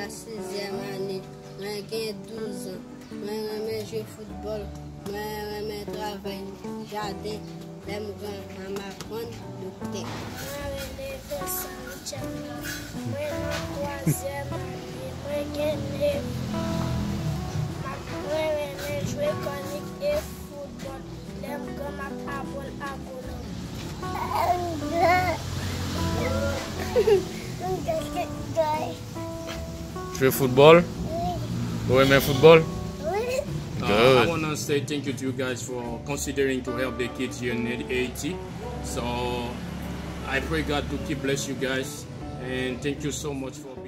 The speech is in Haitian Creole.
la 6e année, j'ai 12 ans. Je joue football, je travaille, jardin, j'aime m'apprendre de thé. Tu fais football? Vous aimez football? I want to say thank you to you guys for considering to help the kids here in Haiti. So I pray God to keep bless you guys, and thank you so much for